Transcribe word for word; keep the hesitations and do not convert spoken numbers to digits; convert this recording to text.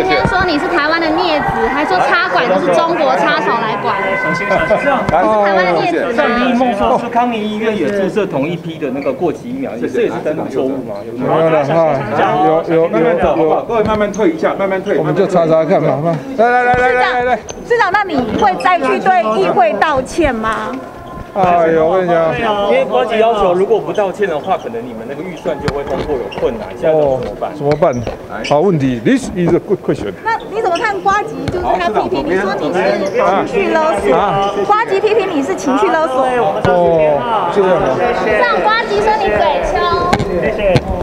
今天说你是台湾的镊子，还说插管都是中国插手来管。是台湾的镊子。 像李梦说，是康宁医院也注射同一批的那个过期疫苗，这也是登录错误吗？有没有了哈？有有慢慢走，好不好？各位慢慢退一下，慢慢退。 我们就查查看嘛，来来来来来来来。 市长，那你会再去对议会道歉吗？ 哎呦，我跟你讲， 因为瓜吉要求，如果不道歉的话，可能你们那个预算就会通过有困难，现在怎么办？ 怎么办？好问题 ，This is a good question。 那你怎么看瓜吉？就是他批评你说你是情绪勒索，瓜吉批评你是情绪勒索。 哦，这样吗？ 让瓜吉说你嘴臭。 谢谢。